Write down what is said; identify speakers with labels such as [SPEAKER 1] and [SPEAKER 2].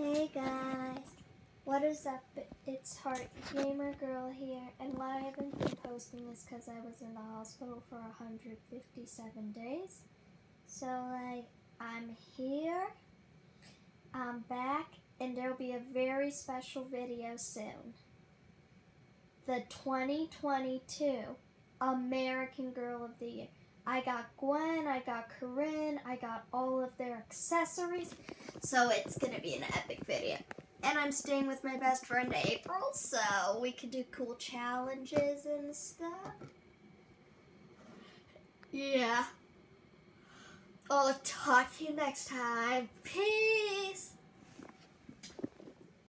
[SPEAKER 1] Hey guys, what is up? It's Heart Gamer Girl here, and why I haven't been posting this because I was in the hospital for 157 days. So I'm here, I'm back, and there'll be a very special video soon. The 2022 American Girl of the Year. I got Gwen, I got Corinne, I got all of their accessories, so it's gonna be an epic video. And I'm staying with my best friend April, so we can do cool challenges and stuff. Yeah. I'll talk to you next time. Peace!